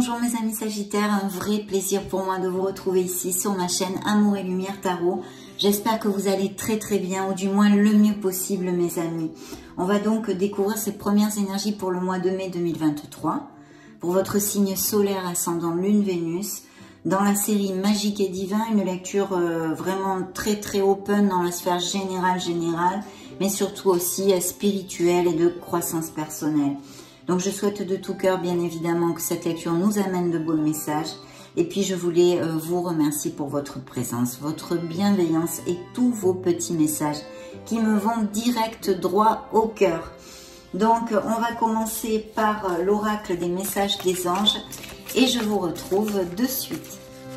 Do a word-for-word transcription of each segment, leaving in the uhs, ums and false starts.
bonjour mes amis Sagittaires, un vrai plaisir pour moi de vous retrouver ici sur ma chaîne Amour et Lumière Tarot. J'espère que vous allez très très bien, ou du moins le mieux possible mes amis. On va donc découvrir ces premières énergies pour le mois de mai deux mille vingt-trois. Pour votre signe solaire ascendant Lune Vénus, dans la série Magique et Divin, une lecture euh, vraiment très très open dans la sphère générale générale, mais surtout aussi euh, spirituelle et de croissance personnelle. Donc je souhaite de tout cœur bien évidemment que cette lecture nous amène de beaux messages. Et puis je voulais euh, vous remercier pour votre présence, votre bienveillance et tous vos petits messages qui me vont direct droit au cœur. Donc on va commencer par l'oracle des messages des anges et je vous retrouve de suite.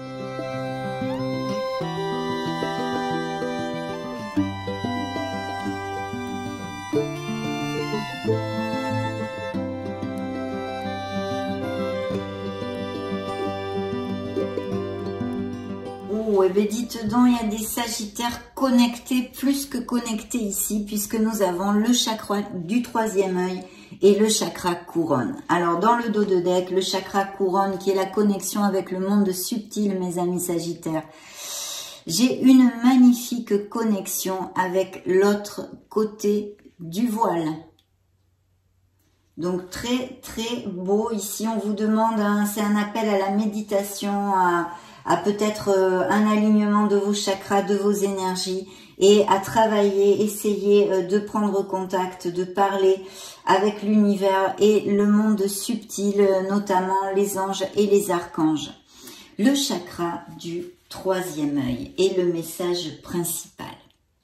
Oh, et bien dites donc, il y a des sagittaires connectés, plus que connectés ici, puisque nous avons le chakra du troisième œil et le chakra couronne. Alors, dans le dos de deck, le chakra couronne, qui est la connexion avec le monde subtil, mes amis sagittaires. J'ai une magnifique connexion avec l'autre côté du voile. Donc, très, très beau. Ici, on vous demande, hein, c'est un appel à la méditation, à... à peut-être euh, un alignement de vos chakras, de vos énergies et à travailler, essayer euh, de prendre contact, de parler avec l'univers et le monde subtil, euh, notamment les anges et les archanges. Le chakra du troisième œil est le message principal.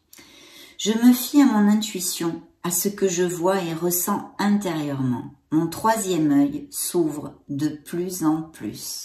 Je me fie à mon intuition, à ce que je vois et ressens intérieurement. Mon troisième œil s'ouvre de plus en plus.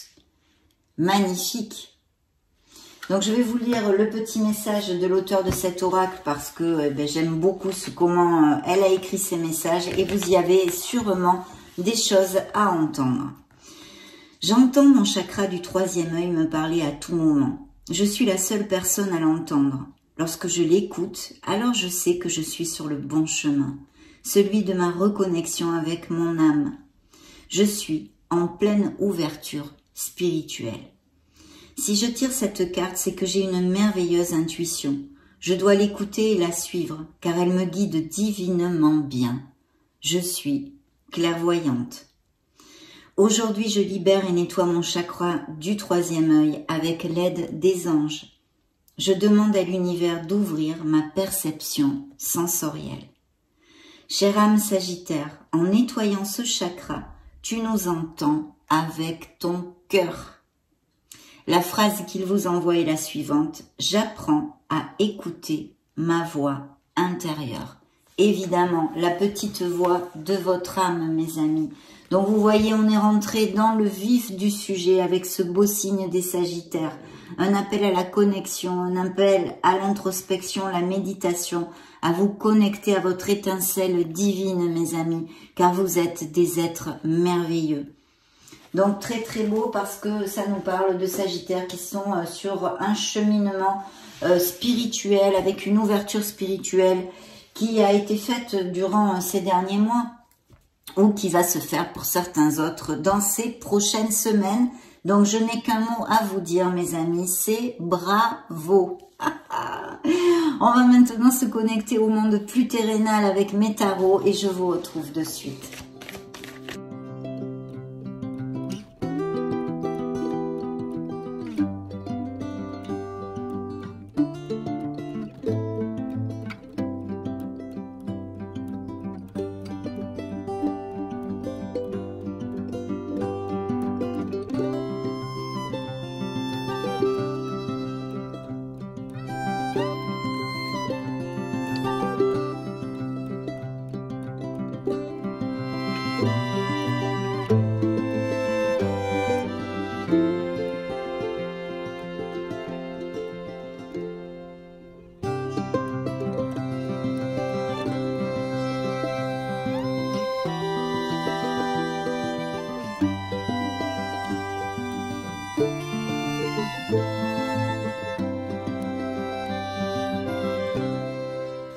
Magnifique. Donc je vais vous lire le petit message de l'auteur de cet oracle parce que eh ben, j'aime beaucoup ce, comment euh, elle a écrit ces messages et vous y avez sûrement des choses à entendre. J'entends mon chakra du troisième œil me parler à tout moment. Je suis la seule personne à l'entendre. Lorsque je l'écoute, alors je sais que je suis sur le bon chemin, celui de ma reconnexion avec mon âme. Je suis en pleine ouverture spirituelle. Si je tire cette carte, c'est que j'ai une merveilleuse intuition. Je dois l'écouter et la suivre, car elle me guide divinement bien. Je suis clairvoyante. Aujourd'hui, je libère et nettoie mon chakra du troisième œil avec l'aide des anges. Je demande à l'univers d'ouvrir ma perception sensorielle. Chère âme sagittaire, en nettoyant ce chakra, tu nous entends avec ton cœur. La phrase qu'il vous envoie est la suivante. J'apprends à écouter ma voix intérieure. Évidemment, la petite voix de votre âme, mes amis. Donc vous voyez, on est rentré dans le vif du sujet avec ce beau signe des Sagittaires. Un appel à la connexion, un appel à l'introspection, la méditation, à vous connecter à votre étincelle divine, mes amis, car vous êtes des êtres merveilleux. Donc très très beau parce que ça nous parle de Sagittaires qui sont euh, sur un cheminement euh, spirituel, avec une ouverture spirituelle qui a été faite durant euh, ces derniers mois ou qui va se faire pour certains autres dans ces prochaines semaines. Donc je n'ai qu'un mot à vous dire mes amis, c'est bravo. On va maintenant se connecter au monde plus terrénal avec mes tarots et je vous retrouve de suite.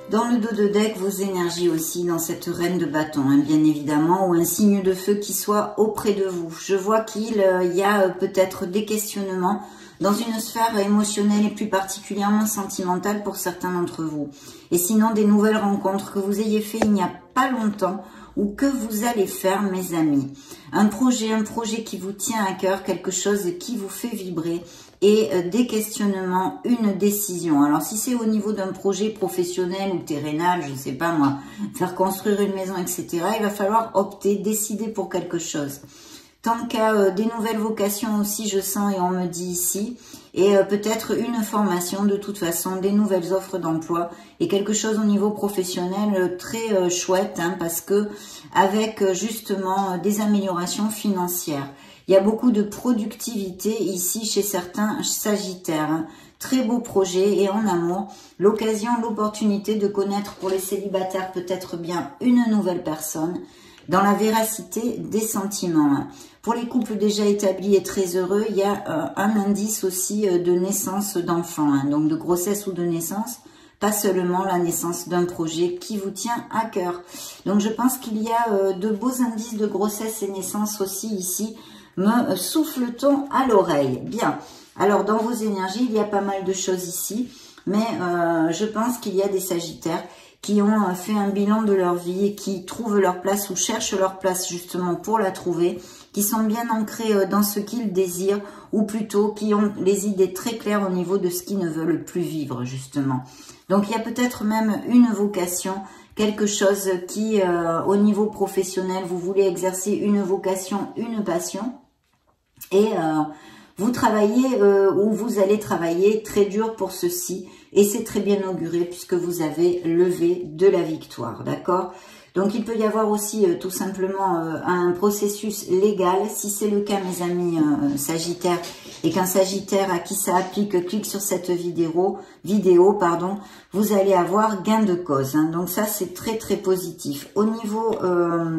Dans le dos de deck, vos énergies aussi, dans cette reine de bâton, hein, bien évidemment, ou un signe de feu qui soit auprès de vous. Je vois qu'il euh, y a euh, peut-être des questionnements dans une sphère émotionnelle et plus particulièrement sentimentale pour certains d'entre vous. Et sinon, des nouvelles rencontres que vous ayez fait il n'y a pas longtemps ou que vous allez faire, mes amis. Un projet, un projet qui vous tient à cœur, quelque chose qui vous fait vibrer et euh, des questionnements, une décision. Alors, si c'est au niveau d'un projet professionnel ou terrénal, je ne sais pas moi, faire construire une maison, et cetera, il va falloir opter, décider pour quelque chose. Tant qu'à euh, des nouvelles vocations aussi, je sens et on me dit ici, et euh, peut-être une formation de toute façon, des nouvelles offres d'emploi et quelque chose au niveau professionnel euh, très euh, chouette, hein, parce que avec euh, justement euh, des améliorations financières. Il y a beaucoup de productivité ici chez certains sagittaires, hein. Très beau projet et en amour, l'occasion, l'opportunité de connaître pour les célibataires peut-être bien une nouvelle personne, dans la véracité des sentiments. Hein. Pour les couples déjà établis et très heureux, il y a euh, un indice aussi euh, de naissance d'enfants, hein, donc de grossesse ou de naissance, pas seulement la naissance d'un projet qui vous tient à cœur. Donc je pense qu'il y a euh, de beaux indices de grossesse et naissance aussi ici, me souffle-t-on à l'oreille. Bien, alors dans vos énergies, il y a pas mal de choses ici, mais euh, je pense qu'il y a des sagittaires qui ont fait un bilan de leur vie et qui trouvent leur place ou cherchent leur place justement pour la trouver, qui sont bien ancrés dans ce qu'ils désirent ou plutôt qui ont les idées très claires au niveau de ce qu'ils ne veulent plus vivre justement. Donc il y a peut-être même une vocation, quelque chose qui euh, au niveau professionnel, vous voulez exercer une vocation, une passion et euh, vous travaillez euh, ou vous allez travailler très dur pour ceci. Et c'est très bien auguré puisque vous avez levé de la victoire, d'accord? Donc, il peut y avoir aussi euh, tout simplement euh, un processus légal. Si c'est le cas, mes amis euh, sagittaires, et qu'un sagittaire à qui ça applique clique sur cette vidéo, vidéo pardon, vous allez avoir gain de cause. Hein. Donc, ça, c'est très, très positif. Au niveau... Euh,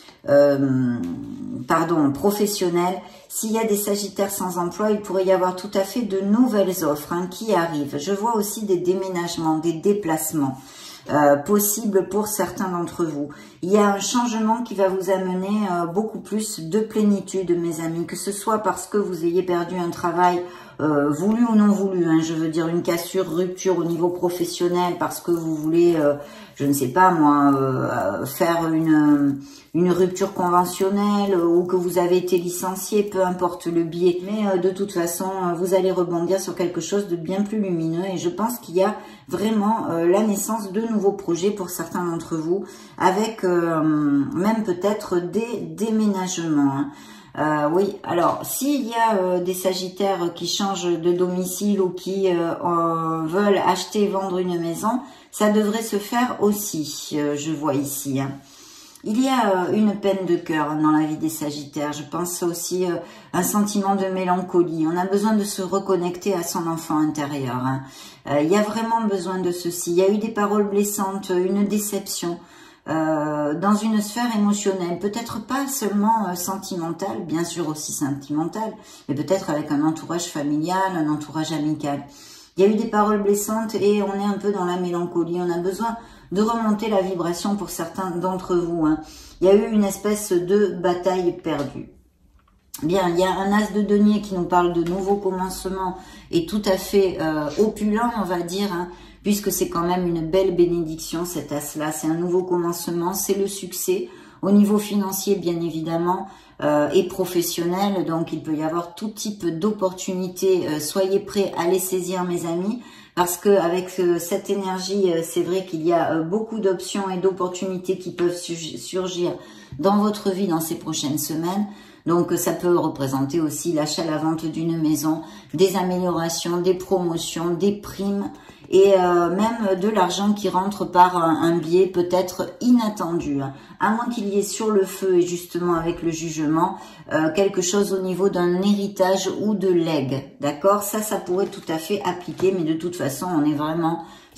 Euh, pardon, professionnel, s'il y a des sagittaires sans emploi, il pourrait y avoir tout à fait de nouvelles offres hein, qui arrivent. Je vois aussi des déménagements, des déplacements euh, possibles pour certains d'entre vous. Il y a un changement qui va vous amener euh, beaucoup plus de plénitude, mes amis, que ce soit parce que vous ayez perdu un travail euh, voulu ou non voulu, hein, je veux dire une cassure, rupture au niveau professionnel parce que vous voulez, euh, je ne sais pas moi, euh, faire une, une rupture conventionnelle euh, ou que vous avez été licencié, peu importe le biais. Mais euh, de toute façon, euh, vous allez rebondir sur quelque chose de bien plus lumineux et je pense qu'il y a vraiment euh, la naissance de nouveaux projets pour certains d'entre vous avec euh, même peut-être des déménagements. Hein. Euh, oui, alors s'il y a euh, des sagittaires qui changent de domicile ou qui euh, euh, veulent acheter, vendre une maison, ça devrait se faire aussi, euh, je vois ici. Hein. Il y a euh, une peine de cœur dans la vie des sagittaires, je pense aussi euh, un sentiment de mélancolie. On a besoin de se reconnecter à son enfant intérieur. Hein. Euh, il y a vraiment besoin de ceci. Il y a eu des paroles blessantes, une déception. Euh, dans une sphère émotionnelle, peut-être pas seulement euh, sentimentale, bien sûr aussi sentimentale, mais peut-être avec un entourage familial, un entourage amical. Il y a eu des paroles blessantes et on est un peu dans la mélancolie, on a besoin de remonter la vibration pour certains d'entre vous. Hein. Il y a eu une espèce de bataille perdue. Bien, il y a un as de denier qui nous parle de nouveaux commencements et tout à fait euh, opulent, on va dire, hein, puisque c'est quand même une belle bénédiction, cet as-là. C'est un nouveau commencement, c'est le succès au niveau financier, bien évidemment, euh, et professionnel. Donc, il peut y avoir tout type d'opportunités. Euh, soyez prêts à les saisir, mes amis, parce que avec euh, cette énergie, euh, c'est vrai qu'il y a euh, beaucoup d'options et d'opportunités qui peuvent surgir dans votre vie dans ces prochaines semaines. Donc, ça peut représenter aussi l'achat, la vente d'une maison, des améliorations, des promotions, des primes et euh, même de l'argent qui rentre par un, un biais peut-être inattendu. Hein. À moins qu'il y ait sur le feu et justement avec le jugement, euh, quelque chose au niveau d'un héritage ou de legs. D'accord? Ça, ça pourrait tout à fait appliquer, mais de toute façon, on est vraiment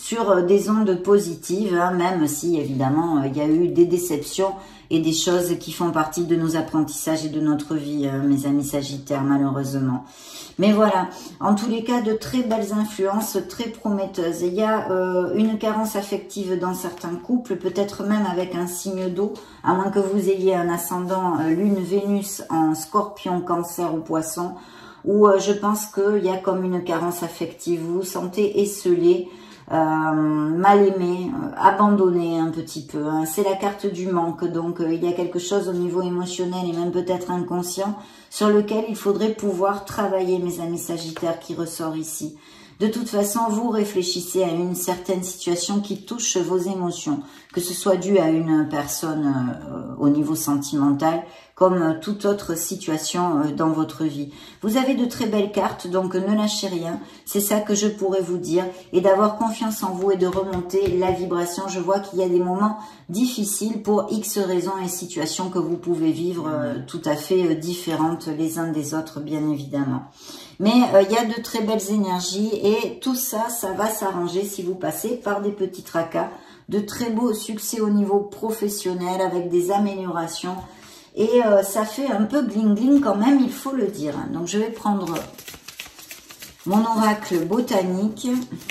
sur des ondes positives, hein, même si évidemment il y a eu des déceptions et des choses qui font partie de nos apprentissages et de notre vie, hein, mes amis Sagittaires, malheureusement. Mais voilà, en tous les cas, de très belles influences, très prometteuses. Il y a euh, une carence affective dans certains couples, peut-être même avec un signe d'eau, à moins que vous ayez un ascendant euh, Lune, Vénus en Scorpion, Cancer ou Poisson, où euh, je pense qu'il y a comme une carence affective. Vous vous sentez esselé, euh, mal aimé, euh, abandonné un petit peu. Hein. C'est la carte du manque, donc euh, il y a quelque chose au niveau émotionnel et même peut-être inconscient sur lequel il faudrait pouvoir travailler, mes amis Sagittaires, qui ressort ici. De toute façon, vous réfléchissez à une certaine situation qui touche vos émotions, que ce soit dû à une personne euh, au niveau sentimental, comme toute autre situation euh, dans votre vie. Vous avez de très belles cartes, donc ne lâchez rien. C'est ça que je pourrais vous dire. Et d'avoir confiance en vous et de remonter la vibration. Je vois qu'il y a des moments difficiles pour X raisons et situations que vous pouvez vivre euh, tout à fait euh, différentes les uns des autres, bien évidemment. Mais euh, il y a de très belles énergies et tout ça, ça va s'arranger si vous passez par des petits tracas, de très beaux succès au niveau professionnel avec des améliorations. Et euh, ça fait un peu gling-gling quand même, il faut le dire. Donc je vais prendre mon oracle botanique.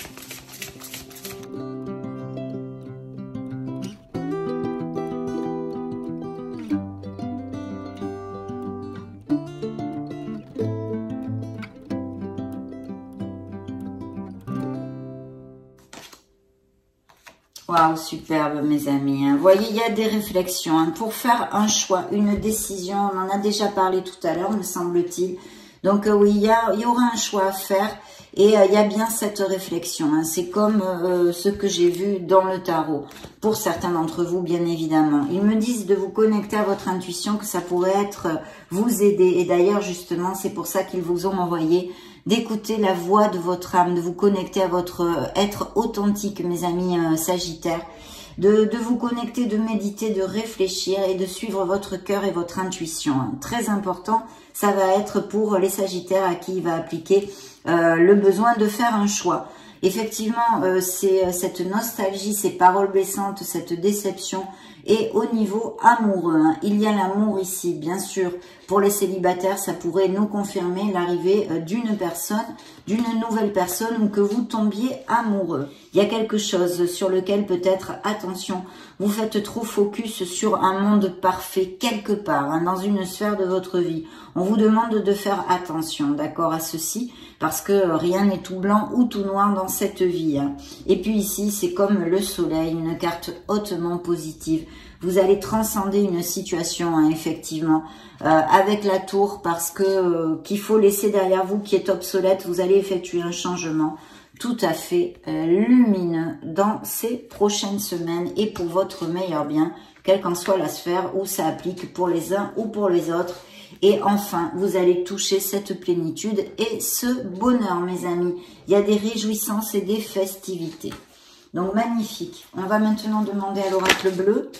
Waouh, superbe mes amis. Vous voyez, il y a des réflexions. Hein. Pour faire un choix, une décision, on en a déjà parlé tout à l'heure, me semble-t-il. Donc euh, oui, il y, a, il y aura un choix à faire et euh, il y a bien cette réflexion. Hein. C'est comme euh, ce que j'ai vu dans le tarot. Pour certains d'entre vous, bien évidemment. Ils me disent de vous connecter à votre intuition, que ça pourrait être euh, vous aider. Et d'ailleurs, justement, c'est pour ça qu'ils vous ont envoyé d'écouter la voix de votre âme, de vous connecter à votre être authentique, mes amis euh, Sagittaires, de, de vous connecter, de méditer, de réfléchir et de suivre votre cœur et votre intuition. Hein. Très important, ça va être pour les Sagittaires à qui il va appliquer euh, le besoin de faire un choix. Effectivement, euh, c'est cette nostalgie, ces paroles blessantes, cette déception. Et au niveau amoureux, hein, il y a l'amour ici, bien sûr. Pour les célibataires, ça pourrait nous confirmer l'arrivée euh, d'une personne, d'une nouvelle personne ou que vous tombiez amoureux. Il y a quelque chose sur lequel peut-être, attention, vous faites trop focus sur un monde parfait quelque part, hein, dans une sphère de votre vie. On vous demande de faire attention, d'accord, à ceci, parce que rien n'est tout blanc ou tout noir dans cette vie. Hein. Et puis ici, c'est comme le soleil, une carte hautement positive. Vous allez transcender une situation, hein, effectivement, euh, avec la tour, parce que euh, qu'il faut laisser derrière vous, qui est obsolète. Vous allez effectuer un changement tout à fait euh, lumineux dans ces prochaines semaines et pour votre meilleur bien, quelle qu'en soit la sphère où ça applique pour les uns ou pour les autres. Et enfin, vous allez toucher cette plénitude et ce bonheur, mes amis. Il y a des réjouissances et des festivités. Donc, magnifique. On va maintenant demander à l'oracle bleu.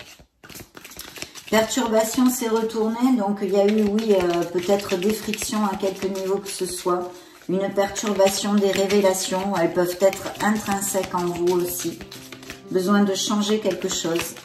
Perturbation s'est retournée. Donc, il y a eu, oui, euh, peut-être des frictions à quelque niveau que ce soit. Une perturbation des révélations. Elles peuvent être intrinsèques en vous aussi. Besoin de changer quelque chose.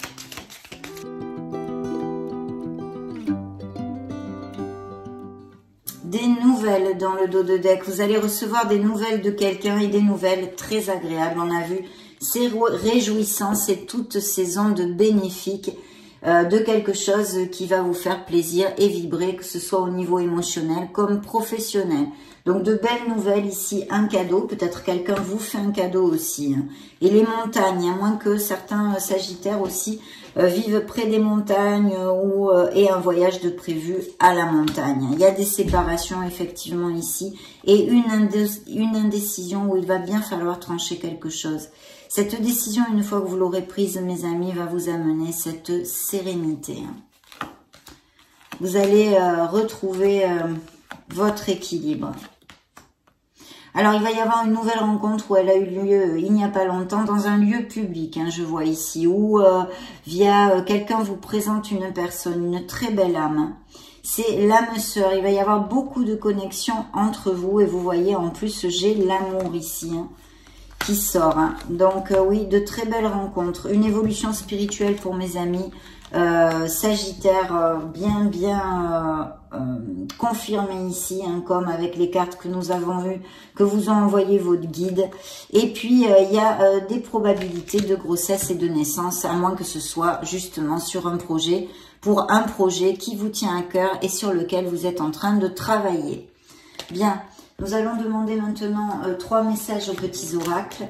Des nouvelles dans le dos de deck. Vous allez recevoir des nouvelles de quelqu'un et des nouvelles très agréables. On a vu ces réjouissances et toutes ces ondes bénéfiques euh, de quelque chose qui va vous faire plaisir et vibrer, que ce soit au niveau émotionnel comme professionnel. Donc de belles nouvelles ici, un cadeau, peut-être quelqu'un vous fait un cadeau aussi. Hein. Et les montagnes, à moins que certains Sagittaires aussi euh, vivent près des montagnes euh, ou euh, aient un voyage de prévu à la montagne. Il y a des séparations effectivement ici et une, indé une indécision où il va bien falloir trancher quelque chose. Cette décision, une fois que vous l'aurez prise, mes amis, va vous amener cette sérénité. Hein. Vous allez euh, retrouver... Euh, votre équilibre. Alors, il va y avoir une nouvelle rencontre où elle a eu lieu il n'y a pas longtemps dans un lieu public, hein, je vois ici, où euh, via euh, quelqu'un vous présente une personne, une très belle âme. C'est l'âme sœur. Il va y avoir beaucoup de connexions entre vous et vous voyez, en plus, j'ai l'amour ici, hein, qui sort. Hein. Donc euh, oui, de très belles rencontres. Une évolution spirituelle pour mes amis. Euh, Sagittaire, euh, bien bien euh, euh, confirmé ici, hein, comme avec les cartes que nous avons vues, que vous ont envoyé votre guide. Et puis euh, il y a euh, des probabilités de grossesse et de naissance, à moins que ce soit justement sur un projet, pour un projet qui vous tient à cœur et sur lequel vous êtes en train de travailler. Bien, nous allons demander maintenant euh, trois messages aux petits oracles.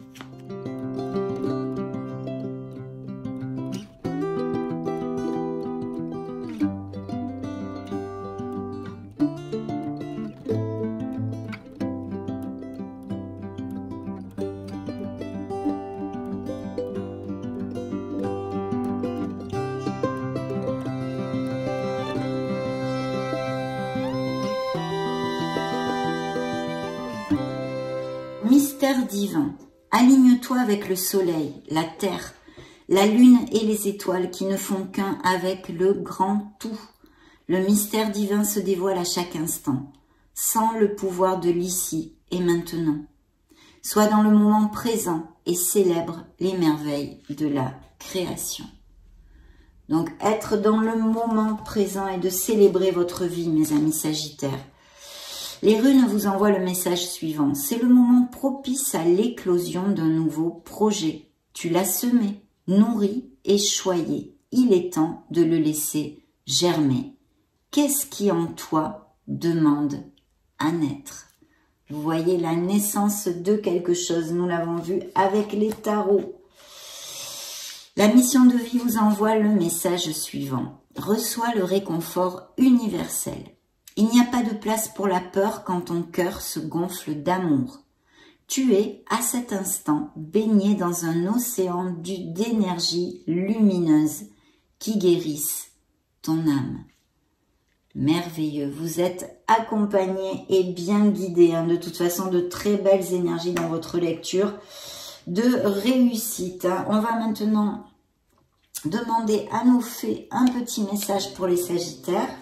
Mystère divin, aligne-toi avec le soleil, la terre, la lune et les étoiles qui ne font qu'un avec le grand tout. Le mystère divin se dévoile à chaque instant, sans le pouvoir de l'ici et maintenant. Sois dans le moment présent et célèbre les merveilles de la création. Donc, être dans le moment présent et de célébrer votre vie, mes amis Sagittaires. Les runes vous envoient le message suivant. C'est le moment propice à l'éclosion d'un nouveau projet. Tu l'as semé, nourri et choyé. Il est temps de le laisser germer. Qu'est-ce qui en toi demande à naître? Vous voyez la naissance de quelque chose. Nous l'avons vu avec les tarots. La mission de vie vous envoie le message suivant. Reçois le réconfort universel. Il n'y a pas de place pour la peur quand ton cœur se gonfle d'amour. Tu es, à cet instant, baigné dans un océan d'énergie lumineuse qui guérisse ton âme. Merveilleux, vous êtes accompagné et bien guidé, hein, de toute façon de très belles énergies dans votre lecture, de réussite. Hein. On va maintenant demander à nos fées un petit message pour les Sagittaires.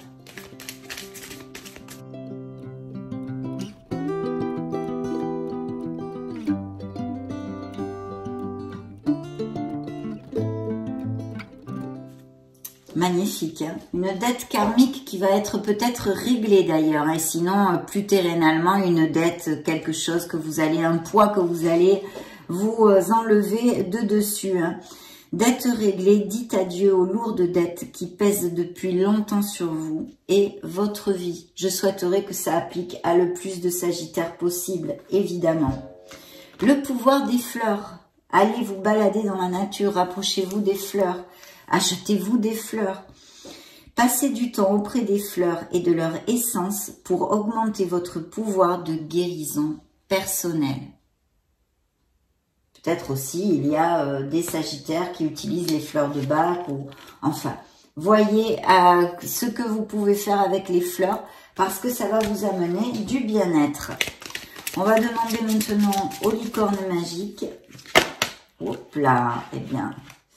Magnifique, hein, une dette karmique qui va être peut-être réglée d'ailleurs, et hein, sinon plus terrenalement une dette, quelque chose que vous allez, un poids que vous allez vous enlever de dessus. Hein. Dette réglée, dites adieu aux lourdes dettes qui pèsent depuis longtemps sur vous et votre vie. Je souhaiterais que ça applique à le plus de Sagittaires possible, évidemment. Le pouvoir des fleurs, allez vous balader dans la nature, rapprochez-vous des fleurs. Achetez-vous des fleurs. Passez du temps auprès des fleurs et de leur essence pour augmenter votre pouvoir de guérison personnelle. Peut-être aussi, il y a euh, des Sagittaires qui utilisent les fleurs de Bach ou enfin, voyez euh, ce que vous pouvez faire avec les fleurs parce que ça va vous amener du bien-être. On va demander maintenant aux licornes magiques. Hop là, eh bien...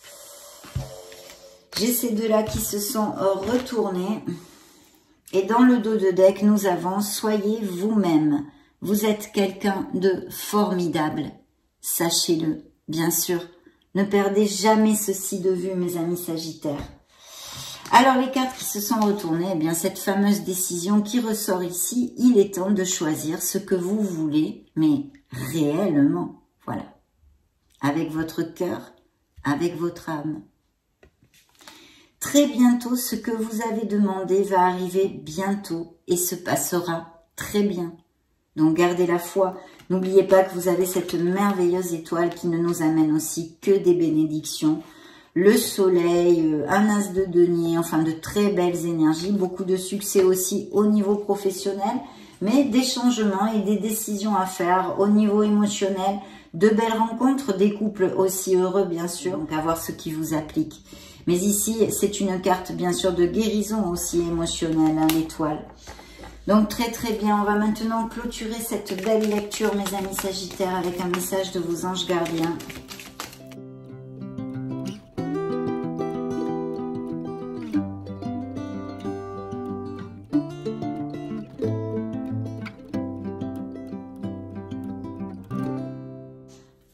J'ai ces deux-là qui se sont retournés. Et dans le dos de deck, nous avons « Soyez vous-même ». Vous êtes quelqu'un de formidable. Sachez-le, bien sûr. Ne perdez jamais ceci de vue, mes amis Sagittaires. Alors, les cartes qui se sont retournées, eh bien, cette fameuse décision qui ressort ici, il est temps de choisir ce que vous voulez, mais réellement, voilà. Avec votre cœur, avec votre âme. Très bientôt, ce que vous avez demandé va arriver bientôt et se passera très bien. Donc, gardez la foi. N'oubliez pas que vous avez cette merveilleuse étoile qui ne nous amène aussi que des bénédictions. Le soleil, un as de denier, enfin de très belles énergies. Beaucoup de succès aussi au niveau professionnel, mais des changements et des décisions à faire au niveau émotionnel. De belles rencontres, des couples aussi heureux, bien sûr. Donc, à voir ce qui vous applique. Mais ici, c'est une carte, bien sûr, de guérison aussi émotionnelle, hein, l'étoile. Donc, très, très bien. On va maintenant clôturer cette belle lecture, mes amis Sagittaires, avec un message de vos anges gardiens.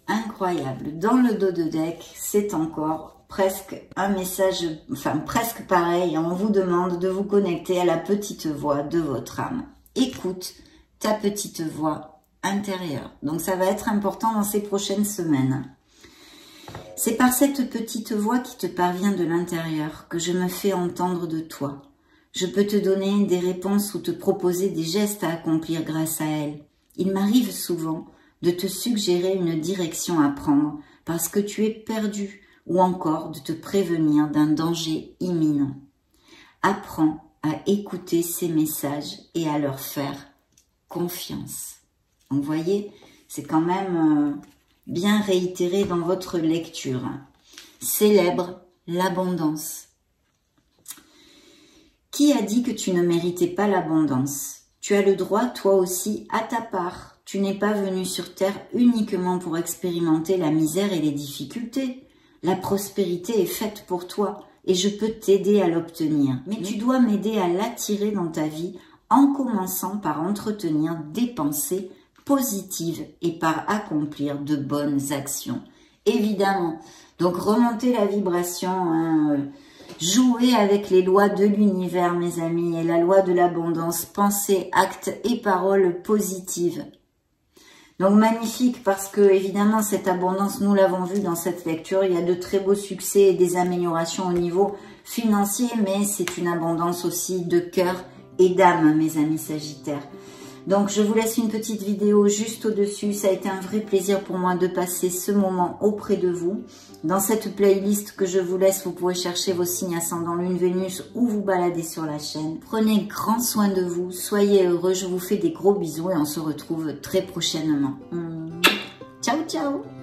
incroyable. Dans le dos de deck, c'est encore presque un message, enfin presque pareil. On vous demande de vous connecter à la petite voix de votre âme. Écoute ta petite voix intérieure. Donc ça va être important dans ces prochaines semaines. C'est par cette petite voix qui te parvient de l'intérieur que je me fais entendre de toi. Je peux te donner des réponses ou te proposer des gestes à accomplir grâce à elle. Il m'arrive souvent de te suggérer une direction à prendre parce que tu es perdu ou encore de te prévenir d'un danger imminent. Apprends à écouter ces messages et à leur faire confiance. Donc, vous voyez, c'est quand même euh, bien réitéré dans votre lecture. Célèbre l'abondance. Qui a dit que tu ne méritais pas l'abondance? Tu as le droit, toi aussi, à ta part. Tu n'es pas venu sur terre uniquement pour expérimenter la misère et les difficultés. La prospérité est faite pour toi et je peux t'aider à l'obtenir. Mais tu dois m'aider à l'attirer dans ta vie en commençant par entretenir des pensées positives et par accomplir de bonnes actions. Évidemment, donc remonter la vibration, hein, euh, jouer avec les lois de l'univers, mes amis, et la loi de l'abondance, pensées, actes et paroles positives. Donc magnifique parce que évidemment cette abondance, nous l'avons vu dans cette lecture, il y a de très beaux succès et des améliorations au niveau financier, mais c'est une abondance aussi de cœur et d'âme, mes amis Sagittaires. Donc je vous laisse une petite vidéo juste au-dessus. Ça a été un vrai plaisir pour moi de passer ce moment auprès de vous. Dans cette playlist que je vous laisse, vous pourrez chercher vos signes ascendant Lune, Vénus ou vous balader sur la chaîne. Prenez grand soin de vous, soyez heureux. Je vous fais des gros bisous et on se retrouve très prochainement. Ciao, ciao!